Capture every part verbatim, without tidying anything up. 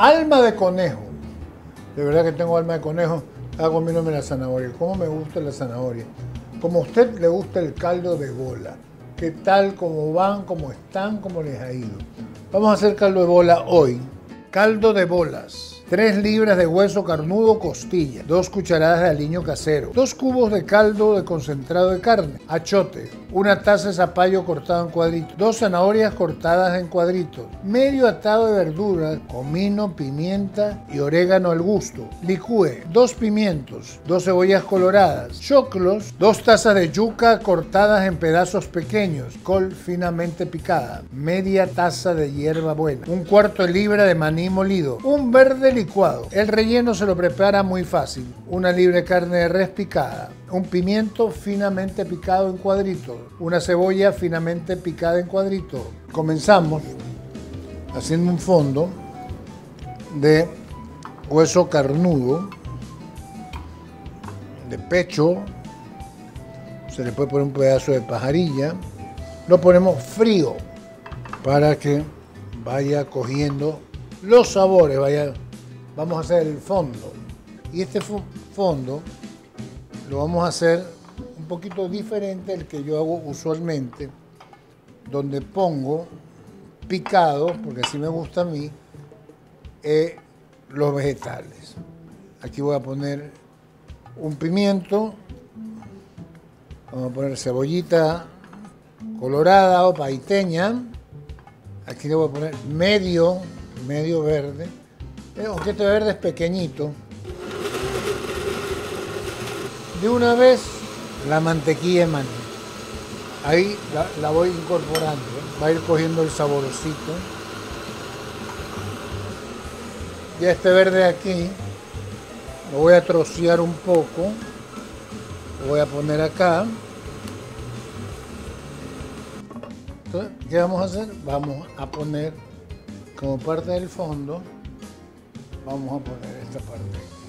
Alma de conejo. De verdad que tengo alma de conejo. Estaba comiéndome la zanahoria. ¿Cómo me gusta la zanahoria? Como a usted le gusta el caldo de bola. ¿Qué tal? ¿Cómo van? ¿Cómo están? ¿Cómo les ha ido? Vamos a hacer caldo de bola hoy. Caldo de bolas. tres libras de hueso carnudo costilla, dos cucharadas de aliño casero, dos cubos de caldo de concentrado de carne, achote, una taza de zapallo cortado en cuadritos, dos zanahorias cortadas en cuadritos, medio atado de verduras, comino, pimienta y orégano al gusto. Licúe dos pimientos, dos cebollas coloradas, choclos, dos tazas de yuca cortadas en pedazos pequeños, col finamente picada, media taza de hierbabuena, un cuarto de libra de maní molido, un verde licuado. El relleno se lo prepara muy fácil. Una libra de carne de res picada, un pimiento finamente picado en cuadritos, una cebolla finamente picada en cuadritos. Comenzamos haciendo un fondo de hueso carnudo, de pecho. Se le puede poner un pedazo de pajarilla. Lo ponemos frío para que vaya cogiendo los sabores, vaya. Vamos a hacer el fondo. Y este fondo lo vamos a hacer un poquito diferente al que yo hago usualmente, donde pongo picado, porque así me gusta a mí, eh, los vegetales. Aquí voy a poner un pimiento, vamos a poner cebollita colorada o paiteña, aquí le voy a poner medio, medio verde. Aunque este verde es pequeñito. De una vez la mantequilla de maní. Ahí la, la voy incorporando. ¿eh? Va a ir cogiendo el saborcito. Ya este verde aquí lo voy a trocear un poco. Lo voy a poner acá. Entonces, ¿qué vamos a hacer? Vamos a poner como parte del fondo. Vamos a poner esta parte.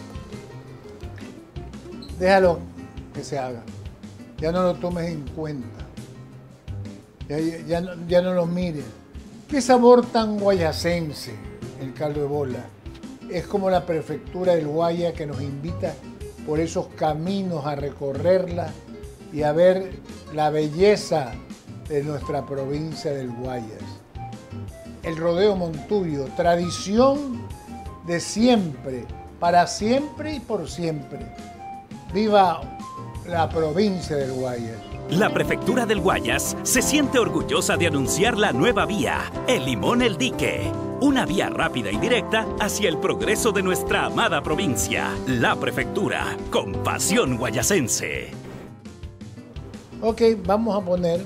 Déjalo que se haga. Ya no lo tomes en cuenta. Ya, ya, ya, no, ya no lo mires. Qué sabor tan guayacense el caldo de bola. Es como la prefectura del Guaya que nos invita por esos caminos a recorrerla y a ver la belleza de nuestra provincia del Guayas. El rodeo Montuyo, tradición de siempre, para siempre y por siempre. ¡Viva la provincia del Guayas! La Prefectura del Guayas se siente orgullosa de anunciar la nueva vía, el Limón El Dique. Una vía rápida y directa hacia el progreso de nuestra amada provincia. La Prefectura, con pasión guayacense. Ok, vamos a poner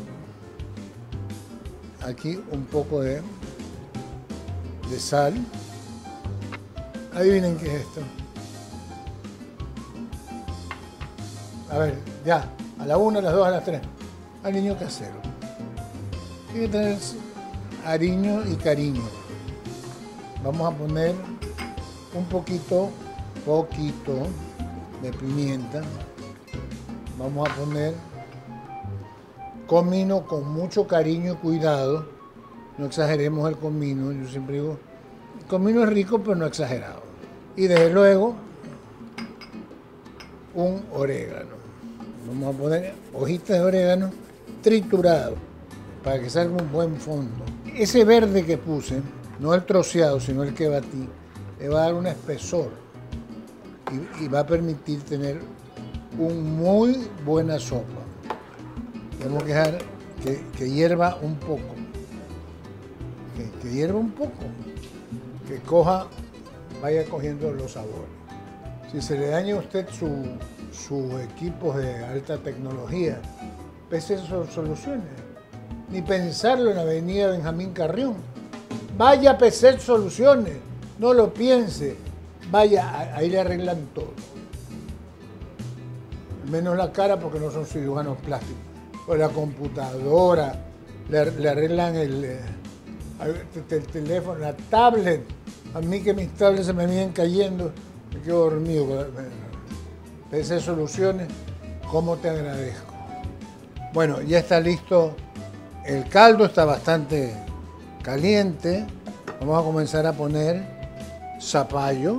aquí un poco de, de sal. Adivinen qué es esto. A ver, ya, a la una, a las dos, a las tres. Aliño casero. Tiene que tener ariño y cariño. Vamos a poner un poquito, poquito de pimienta. Vamos a poner comino con mucho cariño y cuidado. No exageremos el comino. Yo siempre digo, el comino es rico, pero no exagerado. Y desde luego, un orégano. Vamos a poner hojitas de orégano triturado para que salga un buen fondo. Ese verde que puse, no el troceado, sino el que batí, le va a dar un espesor y, y va a permitir tener un muy buena sopa. Tenemos que dejar que, que hierva un poco. Que, que hierva un poco. Que coja, vaya cogiendo los sabores. Si se le daña a usted su, sus equipos de alta tecnología, P C Soluciones. Ni pensarlo en la avenida Benjamín Carrión. Vaya a P C Soluciones, no lo piense. Vaya, ahí le arreglan todo. Menos la cara porque no son cirujanos plásticos. O la computadora, le, le arreglan el, el, el teléfono, la tablet. A mí que mis tablets se me vienen cayendo, me quedo dormido. P C Soluciones, ¿cómo te agradezco? Bueno, ya está listo el caldo, está bastante caliente. Vamos a comenzar a poner zapallo.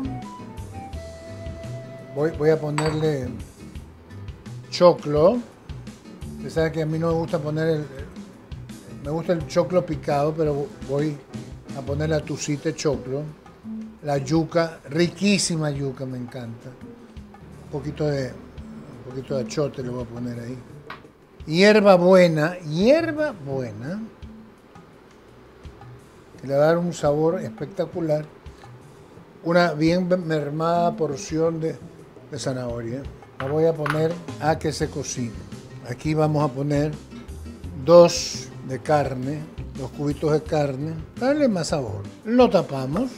Voy, voy a ponerle choclo. Ustedes saben que a mí no me gusta poner el... Me gusta el choclo picado, pero voy a poner la tucita de choclo. La yuca, riquísima yuca, me encanta. Un poquito de, un poquito de achote le voy a poner ahí. Hierba buena, hierba buena, que le va a dar un sabor espectacular. Una bien mermada porción de, de zanahoria. La voy a poner a que se cocine. Aquí vamos a poner dos de carne, dos cubitos de carne, para darle más sabor. Lo tapamos.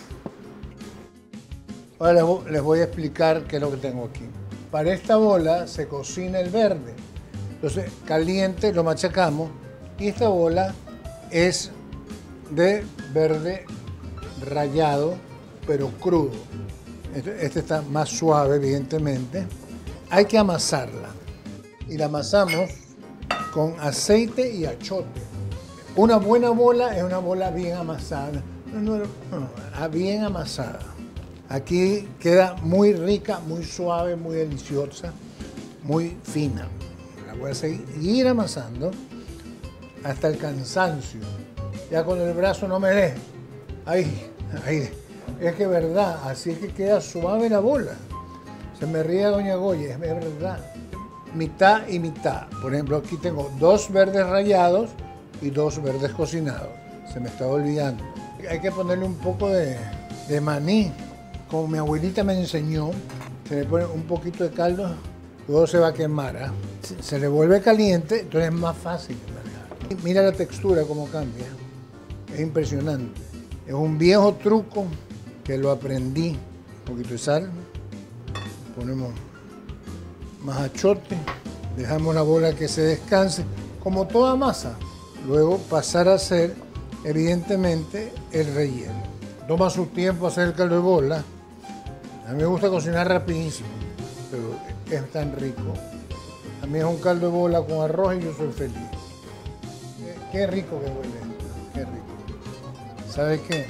Ahora les voy a explicar qué es lo que tengo aquí. Para esta bola se cocina el verde. Entonces, caliente, lo machacamos y esta bola es de verde rallado, pero crudo. Este, este está más suave, evidentemente. Hay que amasarla y la amasamos con aceite y achote. Una buena bola es una bola bien amasada, no, no, no, bien amasada. Aquí queda muy rica, muy suave, muy deliciosa, muy fina. La voy a seguir amasando hasta el cansancio. Ya con el brazo no me dé. Ay, ay, es que es verdad, así es que queda suave la bola. Se me ríe doña Goya, es verdad. Mitad y mitad. Por ejemplo, aquí tengo dos verdes rallados y dos verdes cocinados. Se me estaba olvidando. Hay que ponerle un poco de, de maní. Como mi abuelita me enseñó, se le pone un poquito de caldo, luego se va a quemar. ¿eh? Se, se le vuelve caliente, entonces es más fácil de manejar. Mira la textura cómo cambia. Es impresionante. Es un viejo truco que lo aprendí. Un poquito de sal. Ponemos más achote. Dejamos la bola que se descanse, como toda masa. Luego pasar a hacer, evidentemente, el relleno. Toma su tiempo hacer el caldo de bola. A mí me gusta cocinar rapidísimo, pero es tan rico. A mí es un caldo de bola con arroz y yo soy feliz. Qué rico que huele esto, qué rico. ¿Sabe qué?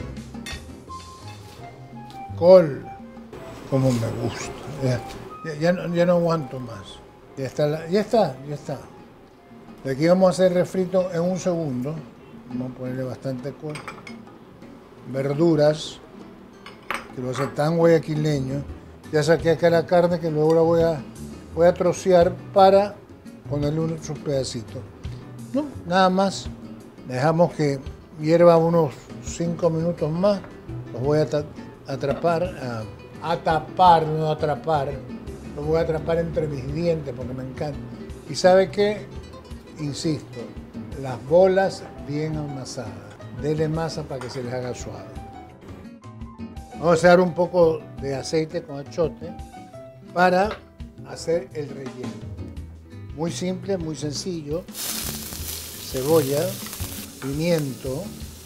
Col, como me gusta. Ya, ya, ya, no, ya no aguanto más. Ya está, la, ya está, ya está. De aquí vamos a hacer refrito en un segundo. Vamos a ponerle bastante col. Verduras, que lo hace tan guayaquileño. Ya saqué acá la carne que luego la voy a, voy a trocear para ponerle unos pedacitos. No, nada más. Dejamos que hierva unos cinco minutos más. Los voy a atrapar, a, a tapar, no atrapar. Los voy a atrapar entre mis dientes porque me encanta. Y ¿sabe qué? Insisto, las bolas bien amasadas. Dele masa para que se les haga suave. Vamos a echar un poco de aceite con achote para hacer el relleno. Muy simple, muy sencillo. Cebolla, pimiento,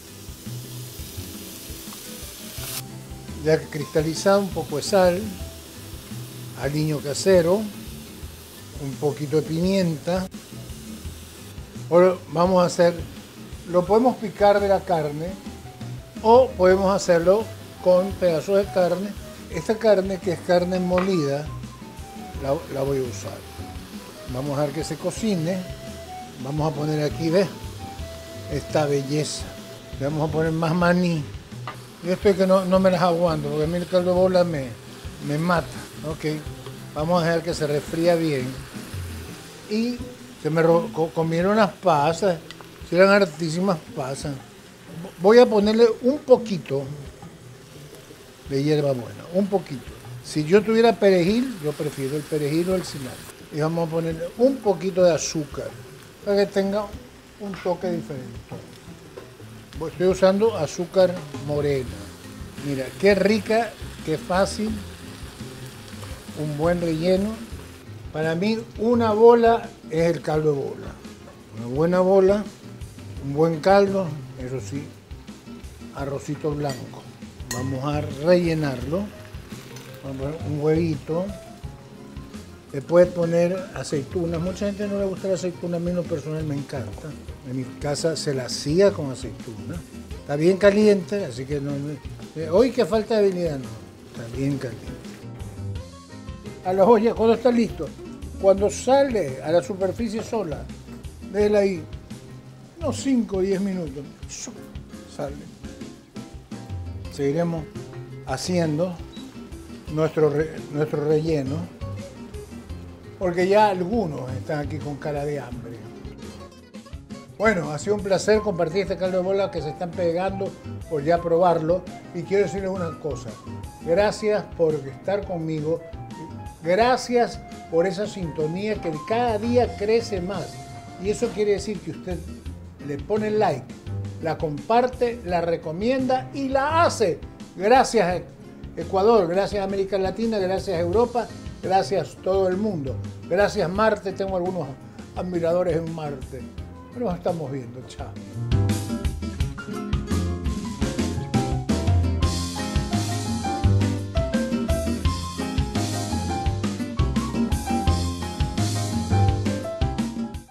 ya cristalizado, un poco de sal, aliño casero, un poquito de pimienta. Ahora vamos a hacer, lo podemos picar de la carne o podemos hacerlo con pedazos de carne. Esta carne, que es carne molida, la, la voy a usar. Vamos a dejar que se cocine. Vamos a poner aquí, ¿ves? Esta belleza. Le vamos a poner más maní. Y esto es que no, no me las aguanto, porque a mí el caldo de bola me, me mata. Ok, vamos a dejar que se refría bien. Y se me comieron las pasas. Si eran hartísimas pasas. Voy a ponerle un poquito de hierba buena, un poquito. Si yo tuviera perejil, yo prefiero el perejil o el cilantro. Y vamos a ponerle un poquito de azúcar para que tenga un toque diferente. Estoy usando azúcar morena. Mira, qué rica, qué fácil. Un buen relleno. Para mí, una bola es el caldo de bola. Una buena bola, un buen caldo, eso sí, arrocito blanco. Vamos a rellenarlo. Vamos a poner un huevito. Le puedes poner aceitunas. Mucha gente no le gusta la aceituna, a mí en lo personal me encanta. En mi casa se la hacía con aceituna. Está bien caliente, así que no, Hoy que falta de habilidad, no. Está bien caliente. A la olla, cuando está listo, cuando sale a la superficie sola, déjela ahí unos cinco o diez minutos. Sale. Seguiremos haciendo nuestro, re, nuestro relleno, porque ya algunos están aquí con cara de hambre. Bueno, ha sido un placer compartir este caldo de bola que se están pegando por ya probarlo. Y quiero decirles una cosa. Gracias por estar conmigo. Gracias por esa sintonía que cada día crece más. Y eso quiere decir que usted le pone like, la comparte, la recomienda y la hace. Gracias Ecuador, gracias América Latina, gracias Europa, gracias todo el mundo. Gracias Marte, tengo algunos admiradores en Marte. Nos estamos viendo, chao.